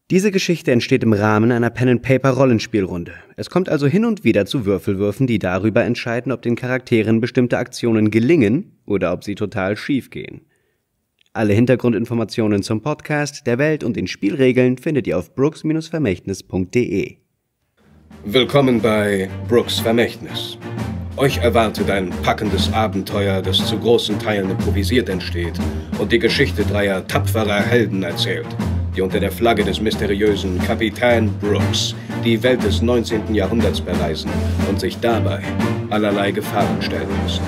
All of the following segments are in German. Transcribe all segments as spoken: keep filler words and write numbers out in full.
Diese Geschichte entsteht im Rahmen einer Pen-and-Paper-Rollenspielrunde. Es kommt also hin und wieder zu Würfelwürfen, die darüber entscheiden, ob den Charakteren bestimmte Aktionen gelingen oder ob sie total schief gehen. Alle Hintergrundinformationen zum Podcast, der Welt und den Spielregeln findet ihr auf brooks Vermächtnis punkt de. Willkommen bei Brooks Vermächtnis. Euch erwartet ein packendes Abenteuer, das zu großen Teilen improvisiert entsteht und die Geschichte dreier tapferer Helden erzählt, die unter der Flagge des mysteriösen Kapitän Brooks die Welt des neunzehnten Jahrhunderts bereisen und sich dabei allerlei Gefahren stellen müssen.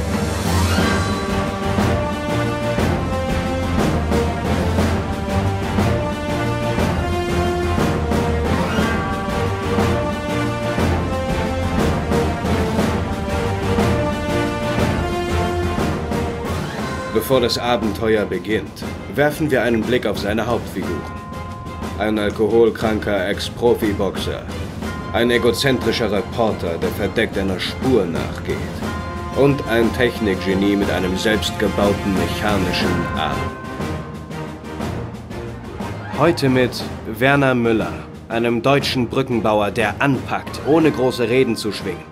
Bevor das Abenteuer beginnt, werfen wir einen Blick auf seine Hauptfiguren. Ein alkoholkranker Ex-Profi-Boxer, ein egozentrischer Reporter, der verdeckt einer Spur nachgeht, und ein Technikgenie mit einem selbstgebauten mechanischen Arm. Heute mit Werner Müller, einem deutschen Brückenbauer, der anpackt, ohne große Reden zu schwingen.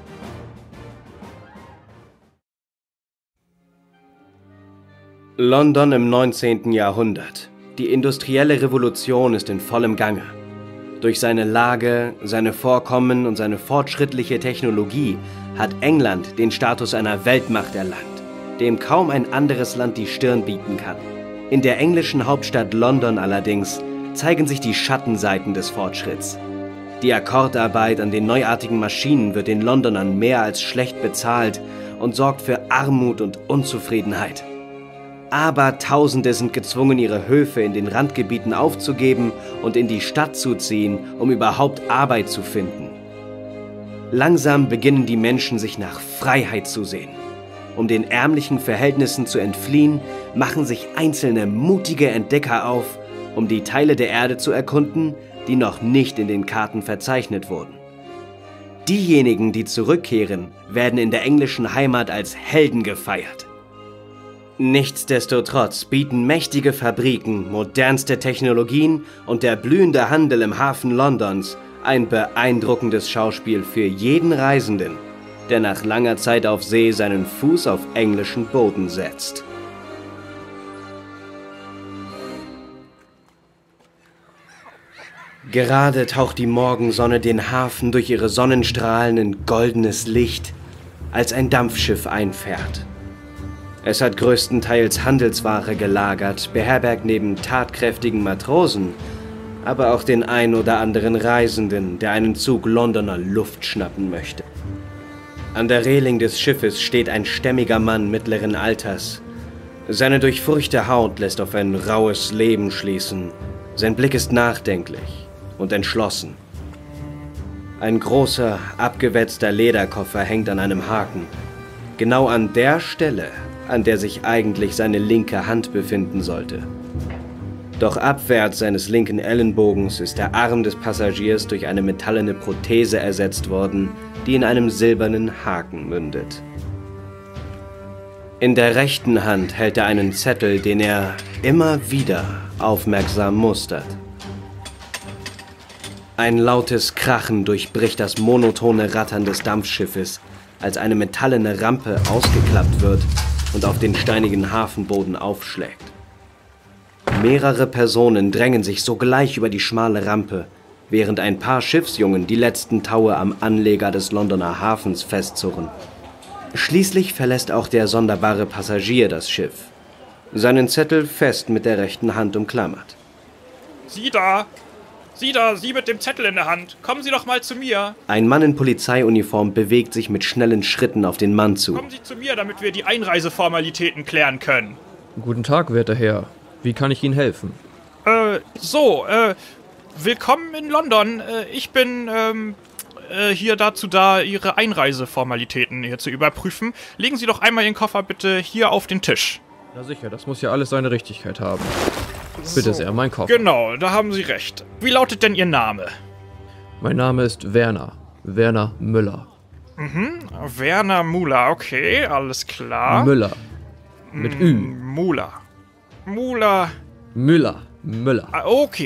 London im neunzehnten Jahrhundert. Die industrielle Revolution ist in vollem Gange. Durch seine Lage, seine Vorkommen und seine fortschrittliche Technologie hat England den Status einer Weltmacht erlangt, dem kaum ein anderes Land die Stirn bieten kann. In der englischen Hauptstadt London allerdings zeigen sich die Schattenseiten des Fortschritts. Die Akkordarbeit an den neuartigen Maschinen wird den Londonern mehr als schlecht bezahlt und sorgt für Armut und Unzufriedenheit. Aber Tausende sind gezwungen, ihre Höfe in den Randgebieten aufzugeben und in die Stadt zu ziehen, um überhaupt Arbeit zu finden. Langsam beginnen die Menschen sich nach Freiheit zu sehen. Um den ärmlichen Verhältnissen zu entfliehen, machen sich einzelne mutige Entdecker auf, um die Teile der Erde zu erkunden, die noch nicht in den Karten verzeichnet wurden. Diejenigen, die zurückkehren, werden in der englischen Heimat als Helden gefeiert. Nichtsdestotrotz bieten mächtige Fabriken, modernste Technologien und der blühende Handel im Hafen Londons ein beeindruckendes Schauspiel für jeden Reisenden, der nach langer Zeit auf See seinen Fuß auf englischen Boden setzt. Gerade taucht die Morgensonne den Hafen durch ihre Sonnenstrahlen in goldenes Licht, als ein Dampfschiff einfährt. Es hat größtenteils Handelsware gelagert, beherbergt neben tatkräftigen Matrosen, aber auch den ein oder anderen Reisenden, der einen Zug Londoner Luft schnappen möchte. An der Reling des Schiffes steht ein stämmiger Mann mittleren Alters. Seine durchfurchte Haut lässt auf ein raues Leben schließen. Sein Blick ist nachdenklich und entschlossen. Ein großer, abgewetzter Lederkoffer hängt an einem Haken. Genau an der Stelle, an der sich eigentlich seine linke Hand befinden sollte. Doch abwärts seines linken Ellenbogens ist der Arm des Passagiers durch eine metallene Prothese ersetzt worden, die in einem silbernen Haken mündet. In der rechten Hand hält er einen Zettel, den er immer wieder aufmerksam mustert. Ein lautes Krachen durchbricht das monotone Rattern des Dampfschiffes, als eine metallene Rampe ausgeklappt wird und auf den steinigen Hafenboden aufschlägt. Mehrere Personen drängen sich sogleich über die schmale Rampe, während ein paar Schiffsjungen die letzten Taue am Anleger des Londoner Hafens festzurren. Schließlich verlässt auch der sonderbare Passagier das Schiff, seinen Zettel fest mit der rechten Hand umklammert. Sie da! Sie da, Sie mit dem Zettel in der Hand! Kommen Sie doch mal zu mir! Ein Mann in Polizeiuniform bewegt sich mit schnellen Schritten auf den Mann zu. Kommen Sie zu mir, damit wir die Einreiseformalitäten klären können. Guten Tag, werter Herr. Wie kann ich Ihnen helfen? Äh, so, äh, willkommen in London. Äh, ich bin, ähm, äh, hier dazu da, Ihre Einreiseformalitäten hier zu überprüfen. Legen Sie doch einmal Ihren Koffer bitte hier auf den Tisch. Na sicher, das muss ja alles seine Richtigkeit haben. Bitte so, sehr, mein Koffer. Genau, da haben Sie recht. Wie lautet denn Ihr Name? Mein Name ist Werner. Werner Müller. Mhm, Werner Müller, okay, alles klar. Müller. Mit Ü. Müller. Müller. Müller. Müller. Ah, okay,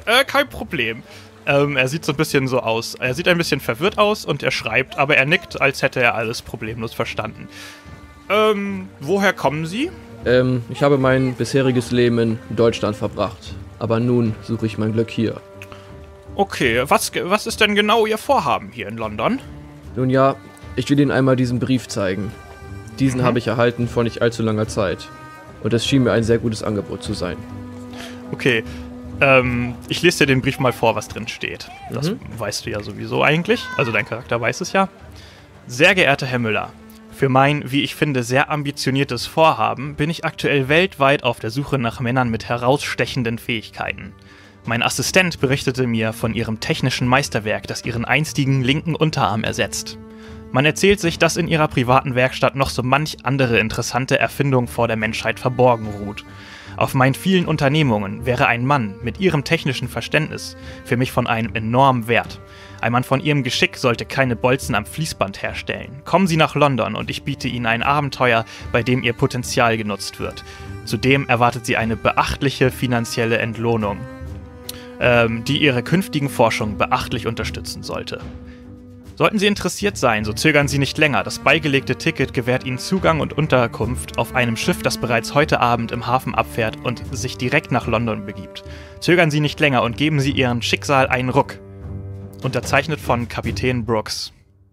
äh, kein Problem. Ähm, er sieht so ein bisschen so aus. Er sieht ein bisschen verwirrt aus und er schreibt, aber er nickt, als hätte er alles problemlos verstanden. Ähm, woher kommen Sie? Ähm, ich habe mein bisheriges Leben in Deutschland verbracht. Aber nun suche ich mein Glück hier. Okay, was, was ist denn genau Ihr Vorhaben hier in London? Nun ja, ich will Ihnen einmal diesen Brief zeigen. Diesen Mhm. habe ich erhalten vor nicht allzu langer Zeit. Und es schien mir ein sehr gutes Angebot zu sein. Okay, ähm, ich lese dir den Brief mal vor, was drin steht. Das Mhm. weißt du ja sowieso eigentlich. Also dein Charakter weiß es ja. Sehr geehrter Herr Müller, für mein, wie ich finde, sehr ambitioniertes Vorhaben bin ich aktuell weltweit auf der Suche nach Männern mit herausstechenden Fähigkeiten. Mein Assistent berichtete mir von ihrem technischen Meisterwerk, das ihren einstigen linken Unterarm ersetzt. Man erzählt sich, dass in ihrer privaten Werkstatt noch so manch andere interessante Erfindung vor der Menschheit verborgen ruht. Auf meinen vielen Unternehmungen wäre ein Mann mit ihrem technischen Verständnis für mich von einem enormen Wert. Ein Mann von ihrem Geschick sollte keine Bolzen am Fließband herstellen. Kommen Sie nach London und ich biete Ihnen ein Abenteuer, bei dem Ihr Potenzial genutzt wird. Zudem erwartet Sie eine beachtliche finanzielle Entlohnung, ähm, die Ihre künftigen Forschungen beachtlich unterstützen sollte. Sollten Sie interessiert sein, so zögern Sie nicht länger. Das beigelegte Ticket gewährt Ihnen Zugang und Unterkunft auf einem Schiff, das bereits heute Abend im Hafen abfährt und sich direkt nach London begibt. Zögern Sie nicht länger und geben Sie Ihrem Schicksal einen Ruck. Unterzeichnet von Kapitän Brooks.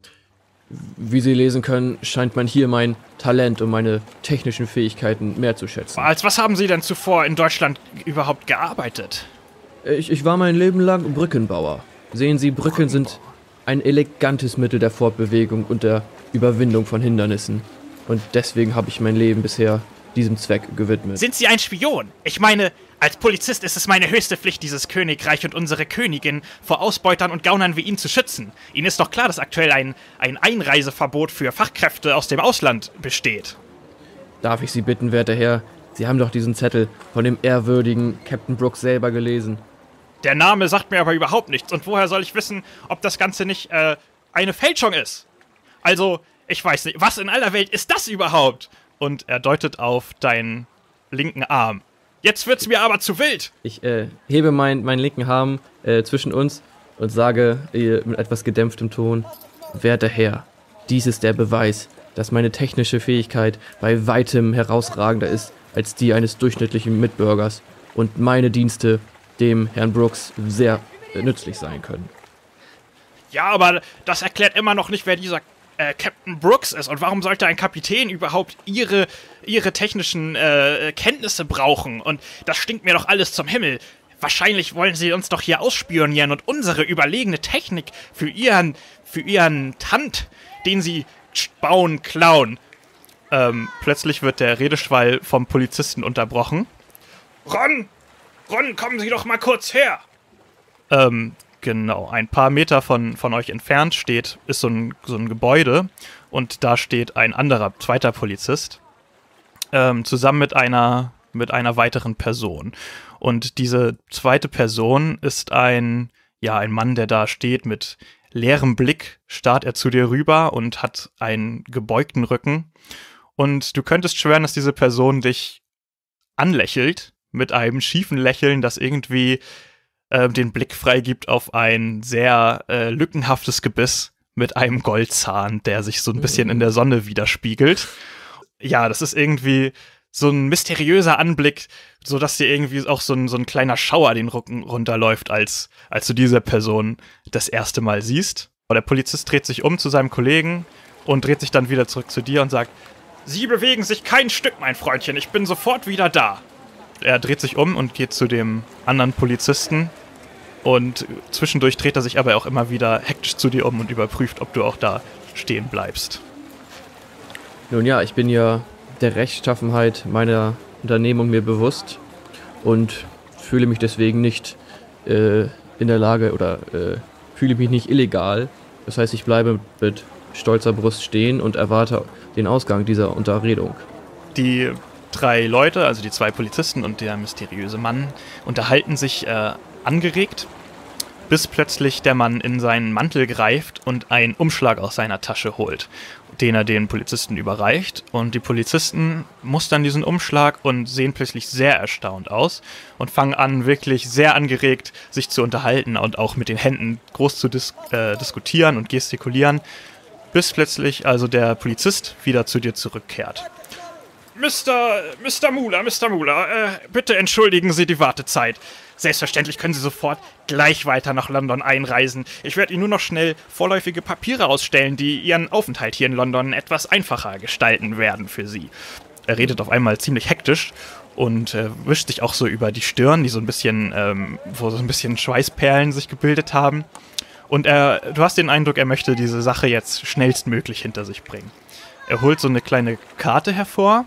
Wie Sie lesen können, scheint man hier mein Talent und meine technischen Fähigkeiten mehr zu schätzen. Als was haben Sie denn zuvor in Deutschland überhaupt gearbeitet? Ich, ich war mein Leben lang Brückenbauer. Sehen Sie, Brücken sind ein elegantes Mittel der Fortbewegung und der Überwindung von Hindernissen. Und deswegen habe ich mein Leben bisher diesem Zweck gewidmet. Sind Sie ein Spion? Ich meine, als Polizist ist es meine höchste Pflicht, dieses Königreich und unsere Königin vor Ausbeutern und Gaunern wie Ihnen zu schützen. Ihnen ist doch klar, dass aktuell ein, ein Einreiseverbot für Fachkräfte aus dem Ausland besteht. Darf ich Sie bitten, werter Herr, Sie haben doch diesen Zettel von dem ehrwürdigen Captain Brooks selber gelesen. Der Name sagt mir aber überhaupt nichts. Und woher soll ich wissen, ob das Ganze nicht äh, eine Fälschung ist? Also, ich weiß nicht, was in aller Welt ist das überhaupt? Und er deutet auf deinen linken Arm. Jetzt wird's mir aber zu wild. Ich äh, hebe mein, meinen linken Arm äh, zwischen uns und sage äh, mit etwas gedämpftem Ton: Werter Herr, dies ist der Beweis, dass meine technische Fähigkeit bei weitem herausragender ist als die eines durchschnittlichen Mitbürgers und meine Dienste dem Herrn Brooks sehr äh, nützlich sein können. Ja, aber das erklärt immer noch nicht, wer dieser äh, Captain Brooks ist und warum sollte ein Kapitän überhaupt ihre, ihre technischen äh, Kenntnisse brauchen. Und das stinkt mir doch alles zum Himmel. Wahrscheinlich wollen sie uns doch hier ausspionieren und unsere überlegene Technik für ihren, für ihren Tand, den sie bauen, klauen. Ähm, plötzlich wird der Redeschwall vom Polizisten unterbrochen. Ron! Ron, kommen Sie doch mal kurz her! Ähm, genau. Ein paar Meter von, von euch entfernt steht, ist so ein, so ein Gebäude und da steht ein anderer, zweiter Polizist, ähm, zusammen mit einer, mit einer weiteren Person. Und diese zweite Person ist ein, ja, ein Mann, der da steht mit leerem Blick, starrt er zu dir rüber und hat einen gebeugten Rücken. Und du könntest schwören, dass diese Person dich anlächelt, mit einem schiefen Lächeln, das irgendwie äh, den Blick freigibt auf ein sehr äh, lückenhaftes Gebiss mit einem Goldzahn, der sich so ein bisschen in der Sonne widerspiegelt. Ja, das ist irgendwie so ein mysteriöser Anblick, sodass dir irgendwie auch so ein, so ein kleiner Schauer den Rücken runterläuft, als, als du diese Person das erste Mal siehst. Aber der Polizist dreht sich um zu seinem Kollegen und dreht sich dann wieder zurück zu dir und sagt: Sie bewegen sich kein Stück, mein Freundchen, ich bin sofort wieder da. Er dreht sich um und geht zu dem anderen Polizisten und zwischendurch dreht er sich aber auch immer wieder hektisch zu dir um und überprüft, ob du auch da stehen bleibst. Nun ja, ich bin ja der Rechtschaffenheit meiner Unternehmung mir bewusst und fühle mich deswegen nicht äh, in der Lage oder äh, fühle mich nicht illegal. Das heißt, ich bleibe mit stolzer Brust stehen und erwarte den Ausgang dieser Unterredung. Die drei Leute, also die zwei Polizisten und der mysteriöse Mann, unterhalten sich äh, angeregt. bis plötzlich der Mann in seinen Mantel greift und einen Umschlag aus seiner Tasche holt, den er den Polizisten überreicht. Und die Polizisten mustern diesen Umschlag und sehen plötzlich sehr erstaunt aus und fangen an, wirklich sehr angeregt sich zu unterhalten und auch mit den Händen groß zu dis- äh, diskutieren und gestikulieren, bis plötzlich also der Polizist wieder zu dir zurückkehrt. Mister Mister Muller, Mister Muller, äh, bitte entschuldigen Sie die Wartezeit. Selbstverständlich können Sie sofort gleich weiter nach London einreisen. Ich werde Ihnen nur noch schnell vorläufige Papiere ausstellen, die Ihren Aufenthalt hier in London etwas einfacher gestalten werden für Sie. Er redet auf einmal ziemlich hektisch und äh, wischt sich auch so über die Stirn, die so ein bisschen, ähm, wo so ein bisschen Schweißperlen sich gebildet haben. Und er, du hast den Eindruck, er möchte diese Sache jetzt schnellstmöglich hinter sich bringen. Er holt so eine kleine Karte hervor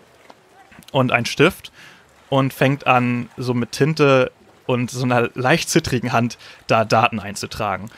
und einen Stift und fängt an, so mit Tinte und so einer leicht zittrigen Hand da Daten einzutragen.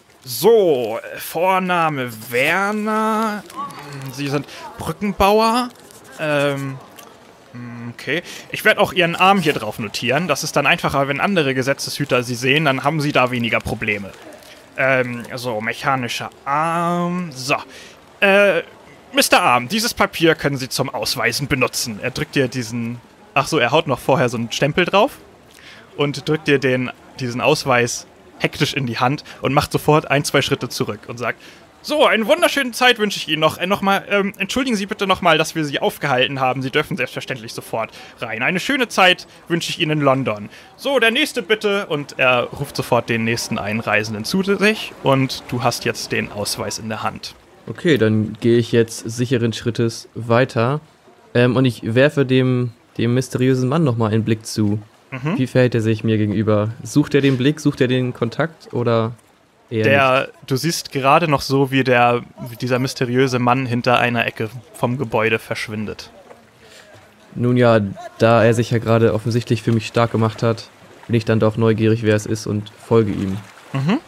So, Vorname Werner, Sie sind Brückenbauer, ähm, okay. Ich werde auch Ihren Arm hier drauf notieren, das ist dann einfacher, wenn andere Gesetzeshüter Sie sehen, dann haben Sie da weniger Probleme. Ähm, so, mechanischer Arm, so, äh, Mister Arm, dieses Papier können Sie zum Ausweisen benutzen. Er drückt dir diesen... Ach so, er haut noch vorher so einen Stempel drauf und drückt dir den, diesen Ausweis hektisch in die Hand und macht sofort ein, zwei Schritte zurück und sagt, so, eine wunderschöne Zeit wünsche ich Ihnen noch. Äh, noch mal, ähm, entschuldigen Sie bitte nochmal, dass wir Sie aufgehalten haben. Sie dürfen selbstverständlich sofort rein. Eine schöne Zeit wünsche ich Ihnen in London. So, der nächste bitte. Und er ruft sofort den nächsten Einreisenden zu sich und du hast jetzt den Ausweis in der Hand. Okay, dann gehe ich jetzt sicheren Schrittes weiter ähm, und ich werfe dem, dem mysteriösen Mann nochmal einen Blick zu. Mhm. Wie verhält er sich mir gegenüber? Sucht er den Blick, sucht er den Kontakt oder eher der, nicht? Du siehst gerade noch so, wie, der, wie dieser mysteriöse Mann hinter einer Ecke vom Gebäude verschwindet. Nun ja, da er sich ja gerade offensichtlich für mich stark gemacht hat, bin ich dann doch neugierig, wer es ist und folge ihm. Mhm.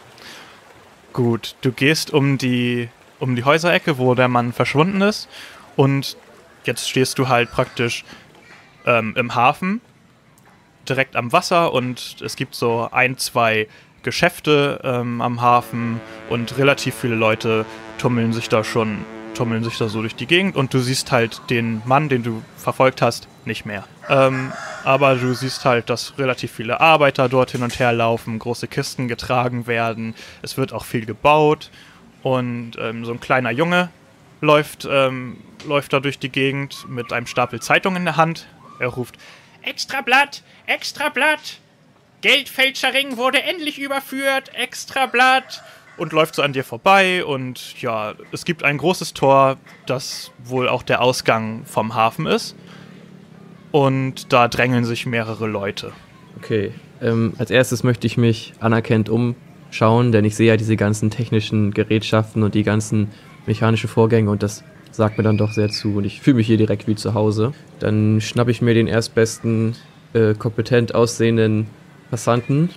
Gut, du gehst um die... um die Häuserecke, wo der Mann verschwunden ist. Und jetzt stehst du halt praktisch ähm, im Hafen, direkt am Wasser. Und es gibt so ein, zwei Geschäfte ähm, am Hafen. Und relativ viele Leute tummeln sich da schon, tummeln sich da so durch die Gegend. Und du siehst halt den Mann, den du verfolgt hast, nicht mehr. Ähm, aber du siehst halt, dass relativ viele Arbeiter dort hin und her laufen, große Kisten getragen werden. Es wird auch viel gebaut. Und ähm, so ein kleiner Junge läuft, ähm, läuft da durch die Gegend mit einem Stapel Zeitung in der Hand. Er ruft, Extrablatt, Extrablatt, Geldfälscherring wurde endlich überführt, Extrablatt. Und läuft so an dir vorbei und ja, es gibt ein großes Tor, das wohl auch der Ausgang vom Hafen ist. Und da drängeln sich mehrere Leute. Okay, ähm, als erstes möchte ich mich anerkennend um schauen, denn ich sehe ja diese ganzen technischen Gerätschaften und die ganzen mechanischen Vorgänge und das sagt mir dann doch sehr zu und ich fühle mich hier direkt wie zu Hause. Dann schnappe ich mir den erstbesten, äh, kompetent aussehenden Passanten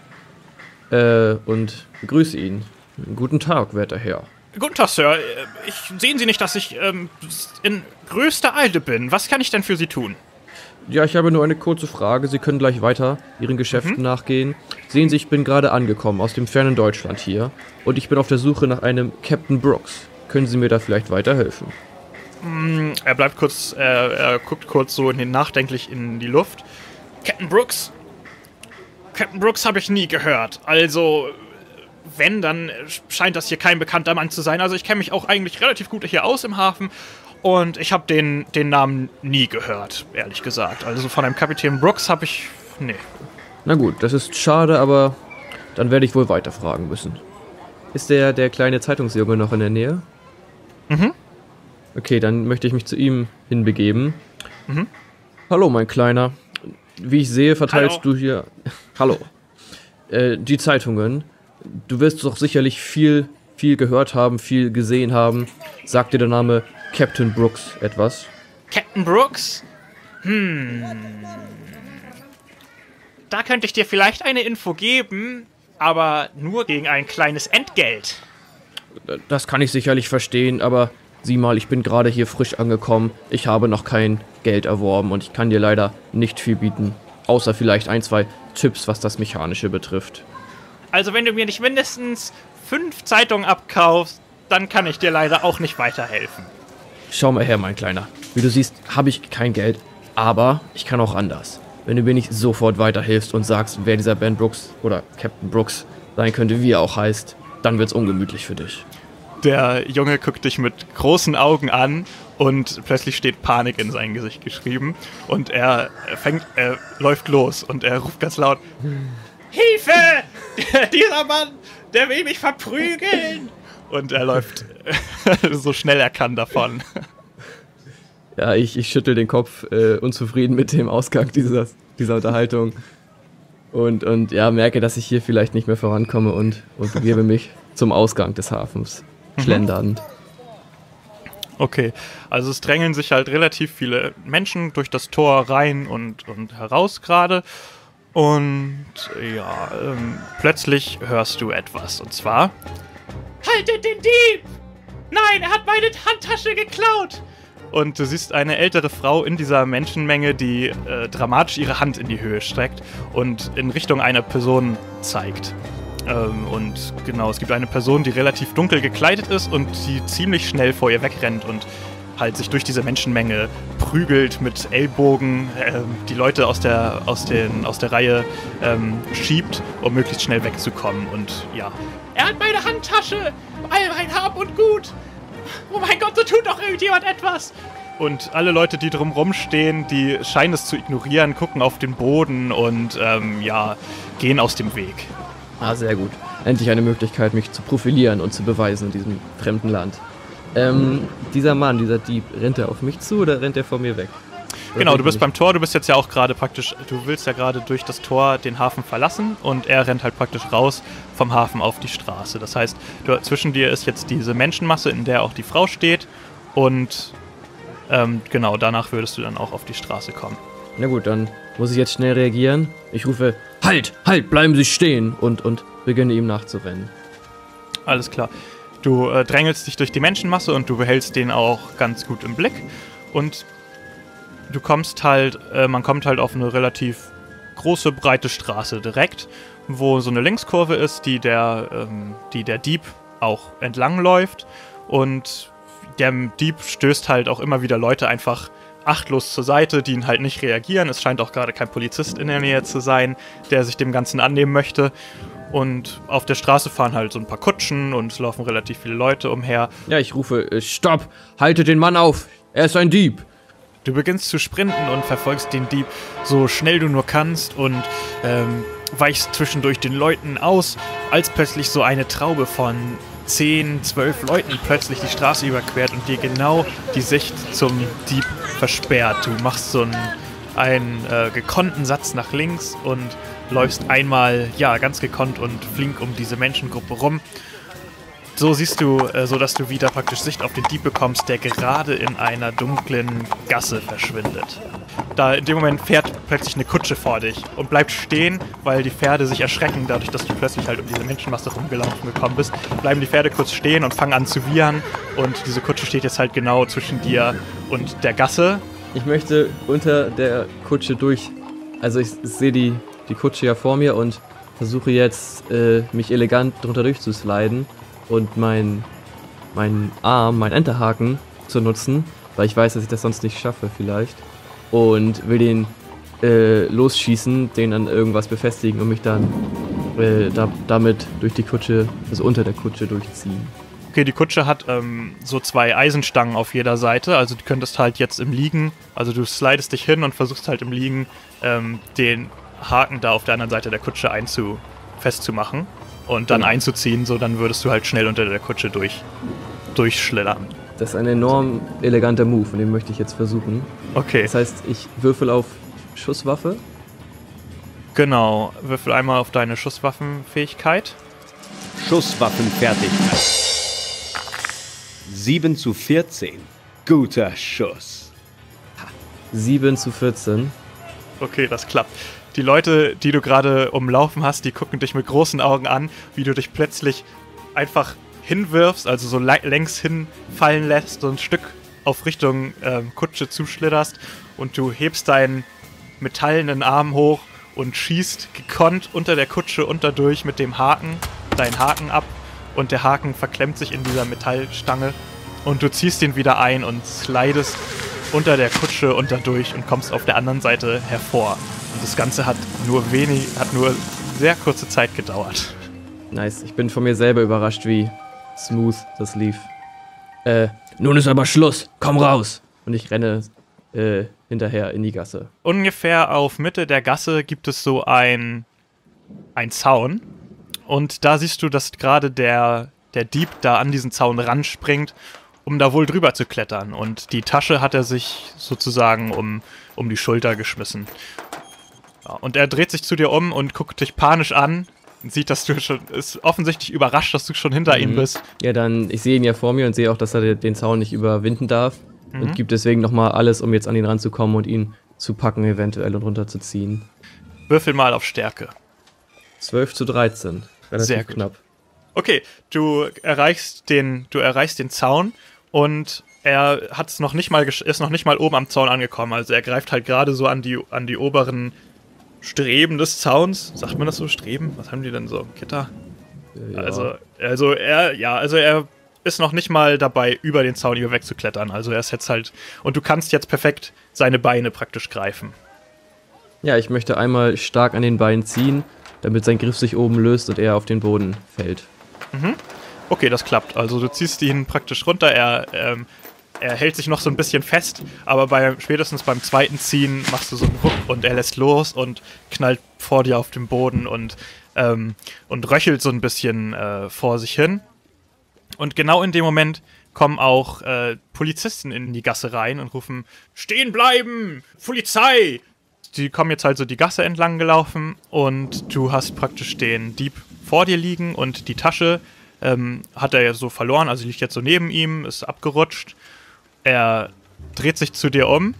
äh, und begrüße ihn. Guten Tag, werter Herr. Guten Tag, Sir. Ich, sehen Sie nicht, dass ich ähm, in größter Eile bin? Was kann ich denn für Sie tun? Ja, ich habe nur eine kurze Frage. Sie können gleich weiter Ihren Geschäften mhm. nachgehen. Sehen Sie, ich bin gerade angekommen aus dem fernen Deutschland hier und ich bin auf der Suche nach einem Captain Brooks. Können Sie mir da vielleicht weiterhelfen? Mm, er bleibt kurz, äh, er guckt kurz so in den, nachdenklich in die Luft. Captain Brooks? Captain Brooks habe ich nie gehört. Also, wenn, dann scheint das hier kein bekannter Mann zu sein. Also ich kenne mich auch eigentlich relativ gut hier aus im Hafen. Und ich habe den, den Namen nie gehört, ehrlich gesagt. Also von einem Kapitän Brooks habe ich... nee. Na gut, das ist schade, aber dann werde ich wohl weiterfragen müssen. Ist der, der kleine Zeitungsjunge noch in der Nähe? Mhm. Okay, dann möchte ich mich zu ihm hinbegeben. Mhm. Hallo, mein Kleiner. Wie ich sehe, verteilst Hallo. du hier... Hallo. Äh, die Zeitungen. Du wirst doch sicherlich viel, viel gehört haben, viel gesehen haben. Sagt dir der Name Captain Brooks etwas? Captain Brooks? Hm. Da könnte ich dir vielleicht eine Info geben, aber nur gegen ein kleines Entgelt. Das kann ich sicherlich verstehen, aber sieh mal, ich bin gerade hier frisch angekommen. Ich habe noch kein Geld erworben und ich kann dir leider nicht viel bieten. Außer vielleicht ein, zwei Tipps, was das Mechanische betrifft. Also wenn du mir nicht mindestens fünf Zeitungen abkaufst, dann kann ich dir leider auch nicht weiterhelfen. Schau mal her, mein Kleiner. Wie du siehst, habe ich kein Geld, aber ich kann auch anders. Wenn du mir nicht sofort weiterhilfst und sagst, wer dieser Ben Brooks oder Captain Brooks sein könnte, wie er auch heißt, dann wird's ungemütlich für dich. Der Junge guckt dich mit großen Augen an und plötzlich steht Panik in sein Gesicht geschrieben und er fängt, er läuft los und er ruft ganz laut: Hilfe! Dieser Mann, der will mich verprügeln! Und er läuft so schnell er kann davon. Ja, ich, ich schüttel den Kopf, äh, unzufrieden mit dem Ausgang dieser, dieser Unterhaltung und, und ja, merke, dass ich hier vielleicht nicht mehr vorankomme und, und begebe mich zum Ausgang des Hafens, schlendernd. Okay, also es drängeln sich halt relativ viele Menschen durch das Tor rein und, und heraus gerade. Und ja, ähm, plötzlich hörst du etwas. Und zwar: Haltet den Dieb! Nein, er hat meine Handtasche geklaut! Und du siehst eine ältere Frau in dieser Menschenmenge, die äh, dramatisch ihre Hand in die Höhe streckt und in Richtung einer Person zeigt. Ähm, und genau, es gibt eine Person, die relativ dunkel gekleidet ist und die ziemlich schnell vor ihr wegrennt und halt sich durch diese Menschenmenge prügelt mit Ellbogen, ähm, die Leute aus der, aus den, aus der Reihe ähm, schiebt, um möglichst schnell wegzukommen. Und ja, er hat meine Handtasche, all mein Hab und Gut. Oh mein Gott, so tut doch irgendjemand etwas. Und alle Leute, die drumrum stehen, die scheinen es zu ignorieren, gucken auf den Boden und ähm, ja, gehen aus dem Weg. Ah, sehr gut. Endlich eine Möglichkeit, mich zu profilieren und zu beweisen in diesem fremden Land. Ähm, dieser Mann, dieser Dieb, rennt er auf mich zu oder rennt er vor mir weg? Genau, du bist beim Tor, du bist jetzt ja auch gerade praktisch, du willst ja gerade durch das Tor den Hafen verlassen und er rennt halt praktisch raus vom Hafen auf die Straße. Das heißt, du, zwischen dir ist jetzt diese Menschenmasse, in der auch die Frau steht und ähm, genau, danach würdest du dann auch auf die Straße kommen. Na gut, dann muss ich jetzt schnell reagieren. Ich rufe: Halt, halt, bleiben Sie stehen und, und beginne ihm nachzurennen. Alles klar. Du äh, drängelst dich durch die Menschenmasse und du behältst den auch ganz gut im Blick und du kommst halt, äh, man kommt halt auf eine relativ große, breite Straße direkt, wo so eine Linkskurve ist, die der, ähm, die der Dieb auch entlang läuft und der Dieb stößt halt auch immer wieder Leute einfach achtlos zur Seite, die ihn halt nicht reagieren. Es scheint auch gerade kein Polizist in der Nähe zu sein, der sich dem Ganzen annehmen möchte. Und auf der Straße fahren halt so ein paar Kutschen und es laufen relativ viele Leute umher. Ja, ich rufe: äh, Stopp! Haltet den Mann auf! Er ist ein Dieb! Du beginnst zu sprinten und verfolgst den Dieb so schnell du nur kannst und ähm, weichst zwischendurch den Leuten aus, als plötzlich so eine Traube von zehn, zwölf Leuten plötzlich die Straße überquert und dir genau die Sicht zum Dieb versperrt. Du machst so einen, einen äh, gekonnten Satz nach links und läufst einmal, ja, ganz gekonnt und flink um diese Menschengruppe rum. So siehst du, äh, so dass du wieder praktisch Sicht auf den Dieb bekommst, der gerade in einer dunklen Gasse verschwindet. Da in dem Moment fährt plötzlich eine Kutsche vor dich und bleibt stehen, weil die Pferde sich erschrecken, dadurch, dass du plötzlich halt um diese Menschenmasse rumgelaufen gekommen bist. Bleiben die Pferde kurz stehen und fangen an zu wiehern und diese Kutsche steht jetzt halt genau zwischen dir und der Gasse. Ich möchte unter der Kutsche durch, also ich, ich sehe die, die Kutsche ja vor mir und versuche jetzt, äh, mich elegant drunter durchzusliden und mein, mein Arm, mein Enterhaken zu nutzen, weil ich weiß, dass ich das sonst nicht schaffe vielleicht. Und will den äh, losschießen, den an irgendwas befestigen und mich dann äh, da, damit durch die Kutsche, also unter der Kutsche durchziehen. Okay, die Kutsche hat ähm, so zwei Eisenstangen auf jeder Seite, also du könntest halt jetzt im Liegen, also du slidest dich hin und versuchst halt im Liegen ähm, den Haken da auf der anderen Seite der Kutsche einzu festzumachen und dann einzuziehen, so dann würdest du halt schnell unter der Kutsche durch, durchschlittern. Das ist ein enorm eleganter Move und den möchte ich jetzt versuchen. Okay. Das heißt, ich würfel auf Schusswaffe. Genau, würfel einmal auf deine Schusswaffenfähigkeit. Schusswaffenfertigkeit. sieben zu vierzehn. Guter Schuss. sieben zu vierzehn. Okay, das klappt. Die Leute, die du gerade umlaufen hast, die gucken dich mit großen Augen an, wie du dich plötzlich einfach hinwirfst, also so längs hinfallen lässt, so ein Stück auf Richtung ähm, Kutsche zuschlitterst und du hebst deinen metallenen Arm hoch und schießt gekonnt unter der Kutsche unterdurch mit dem Haken, deinen Haken ab und der Haken verklemmt sich in dieser Metallstange und du ziehst ihn wieder ein und slidest unter der Kutsche unterdurch und kommst auf der anderen Seite hervor. Und das Ganze hat nur wenig, hat nur sehr kurze Zeit gedauert. Nice, ich bin von mir selber überrascht, wie smooth das lief. Äh, nun ist aber Schluss, komm raus! Und ich renne äh, hinterher in die Gasse. Ungefähr auf Mitte der Gasse gibt es so ein, ein Zaun. Und da siehst du, dass gerade der, der Dieb da an diesen Zaun ranspringt, um da wohl drüber zu klettern. Und die Tasche hat er sich sozusagen um, um die Schulter geschmissen. Ja, und er dreht sich zu dir um und guckt dich panisch an. Und sieht, dass du schon, ist offensichtlich überrascht, dass du schon hinter mhm. ihm bist. Ja, dann, ich sehe ihn ja vor mir und sehe auch, dass er den Zaun nicht überwinden darf. Mhm. Und gibt deswegen nochmal alles, um jetzt an ihn ranzukommen und ihn zu packen eventuell und runterzuziehen. Würfel mal auf Stärke. zwölf zu dreizehn. Relativ Sehr gut. Knapp. Okay, du erreichst den, du erreichst den Zaun und er hat's noch nicht mal, ist noch nicht mal oben am Zaun angekommen. Also er greift halt gerade so an die, an die oberen Streben des Zauns. Sagt man das so? Streben? Was haben die denn so? Gitter? Ja. Also, also er, ja, also er ist noch nicht mal dabei, über den Zaun über wegzuklettern. Also er ist jetzt halt, und du kannst jetzt perfekt seine Beine praktisch greifen. Ja, ich möchte einmal stark an den Beinen ziehen, damit sein Griff sich oben löst und er auf den Boden fällt. Mhm. Okay, das klappt. Also du ziehst ihn praktisch runter, er, ähm, er hält sich noch so ein bisschen fest, aber bei, spätestens beim zweiten Ziehen machst du so einen Ruck und er lässt los und knallt vor dir auf den Boden und, ähm, und röchelt so ein bisschen äh, vor sich hin. Und genau in dem Moment kommen auch äh, Polizisten in die Gasse rein und rufen, stehen bleiben, Polizei! Die kommen jetzt halt so die Gasse entlang gelaufen und du hast praktisch den Dieb vor dir liegen und die Tasche ähm, hat er ja so verloren, also liegt jetzt so neben ihm, ist abgerutscht. Er dreht sich zu dir um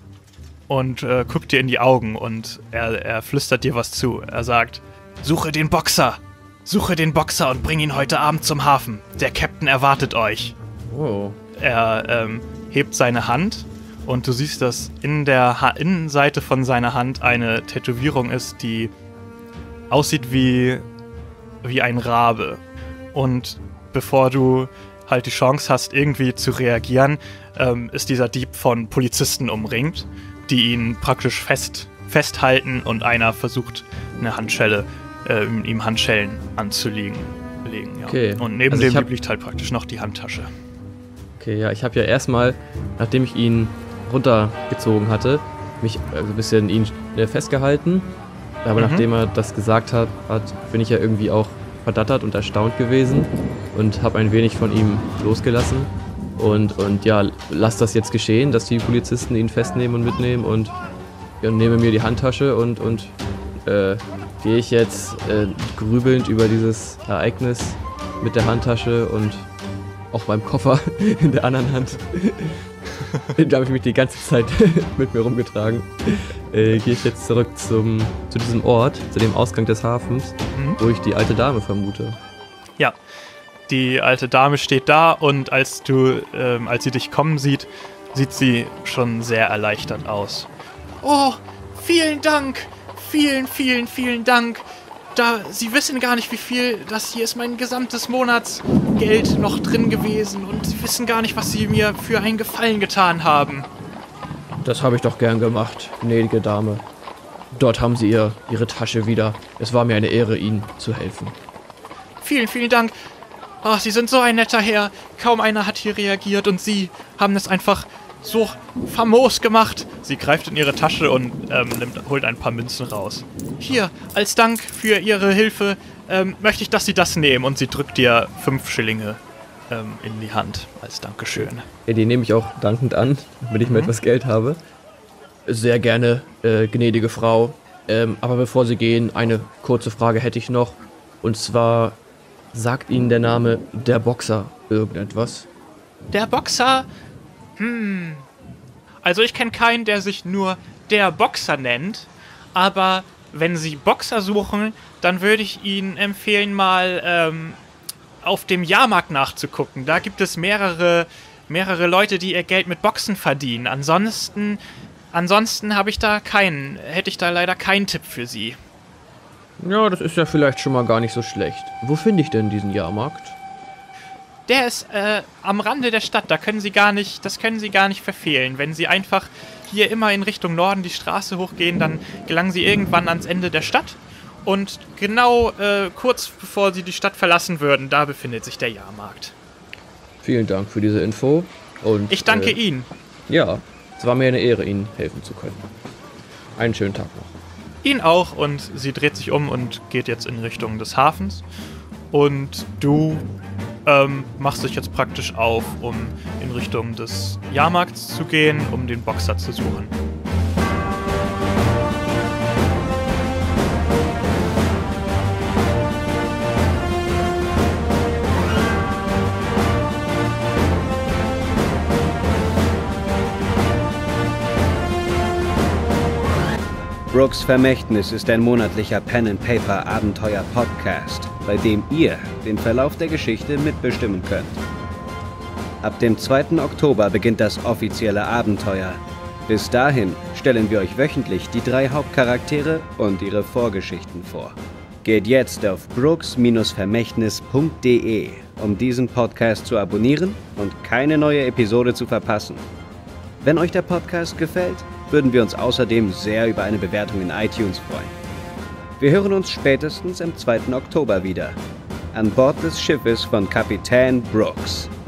und äh, guckt dir in die Augen und er, er flüstert dir was zu. Er sagt, suche den Boxer, suche den Boxer und bring ihn heute Abend zum Hafen. Der Captain erwartet euch. Oh. Er ähm, hebt seine Hand. Und du siehst, dass in der ha- Innenseite von seiner Hand eine Tätowierung ist, die aussieht wie, wie ein Rabe. Und bevor du halt die Chance hast, irgendwie zu reagieren, ähm, ist dieser Dieb von Polizisten umringt, die ihn praktisch fest, festhalten und einer versucht, eine Handschelle, äh, ihm Handschellen anzulegen. Legen, ja. Okay. Und neben Also dem ich hab- Dieb liegt halt praktisch noch die Handtasche. Okay, ja, ich habe ja erstmal, nachdem ich ihn runtergezogen hatte, mich äh, so ein bisschen ihn äh, festgehalten. Aber Mhm. nachdem er das gesagt hat, hat, bin ich ja irgendwie auch verdattert und erstaunt gewesen und habe ein wenig von ihm losgelassen. Und, und ja, lass das jetzt geschehen, dass die Polizisten ihn festnehmen und mitnehmen und, ja, nehme mir die Handtasche und, und äh, gehe ich jetzt äh, grübelnd über dieses Ereignis mit der Handtasche und auch beim Koffer in der anderen Hand. Da habe ich mich die ganze Zeit mit mir rumgetragen. Äh, gehe ich jetzt zurück zum, zu diesem Ort, zu dem Ausgang des Hafens, Mhm. wo ich die alte Dame vermute. Ja, die alte Dame steht da und als du, ähm, als sie dich kommen sieht, sieht sie schon sehr erleichtert aus. Oh, vielen Dank, vielen, vielen, vielen Dank. Da, Sie wissen gar nicht, wie viel, das hier ist mein gesamtes Monatsgeld noch drin gewesen und Sie wissen gar nicht, was Sie mir für einen Gefallen getan haben. Das habe ich doch gern gemacht, gnädige Dame. Dort haben Sie ihr, Ihre Tasche wieder. Es war mir eine Ehre, Ihnen zu helfen. Vielen, vielen Dank. Oh, Sie sind so ein netter Herr. Kaum einer hat hier reagiert und Sie haben es einfach so famos gemacht. Sie greift in ihre Tasche und ähm, nimmt, holt ein paar Münzen raus. Hier, als Dank für Ihre Hilfe ähm, möchte ich, dass Sie das nehmen. Und sie drückt dir fünf Schillinge ähm, in die Hand als Dankeschön. Ja, die nehme ich auch dankend an, wenn ich mir Mhm. etwas Geld habe. Sehr gerne, äh, gnädige Frau. Ähm, aber bevor Sie gehen, eine kurze Frage hätte ich noch. Und zwar, sagt Ihnen der Name der Boxer irgendetwas? Der Boxer? Hm. Also ich kenne keinen, der sich nur der Boxer nennt. Aber wenn Sie Boxer suchen, dann würde ich Ihnen empfehlen, mal ähm, auf dem Jahrmarkt nachzugucken. Da gibt es mehrere, mehrere Leute, die ihr Geld mit Boxen verdienen. Ansonsten, ansonsten habe ich da keinen, hätte ich da leider keinen Tipp für Sie. Ja, das ist ja vielleicht schon mal gar nicht so schlecht. Wo finde ich denn diesen Jahrmarkt? Der ist äh, am Rande der Stadt, da können Sie gar nicht, das können Sie gar nicht verfehlen. Wenn Sie einfach hier immer in Richtung Norden die Straße hochgehen, dann gelangen Sie irgendwann ans Ende der Stadt. Und genau äh, kurz bevor Sie die Stadt verlassen würden, da befindet sich der Jahrmarkt. Vielen Dank für diese Info. Und, Ich danke äh, Ihnen. Ja, es war mir eine Ehre, Ihnen helfen zu können. Einen schönen Tag noch. Ihn auch, und sie dreht sich um und geht jetzt in Richtung des Hafens. Und du ähm, machst dich jetzt praktisch auf, um in Richtung des Jahrmarkts zu gehen, um den Boxer zu suchen. Brooks Vermächtnis ist ein monatlicher Pen-and-Paper-Abenteuer-Podcast, bei dem ihr den Verlauf der Geschichte mitbestimmen könnt. Ab dem zweiten Oktober beginnt das offizielle Abenteuer. Bis dahin stellen wir euch wöchentlich die drei Hauptcharaktere und ihre Vorgeschichten vor. Geht jetzt auf brooks Vermächtnis punkt de, um diesen Podcast zu abonnieren und keine neue Episode zu verpassen. Wenn euch der Podcast gefällt, würden wir uns außerdem sehr über eine Bewertung in iTunes freuen. Wir hören uns spätestens am zweiten Oktober wieder, an Bord des Schiffes von Kapitän Brooks.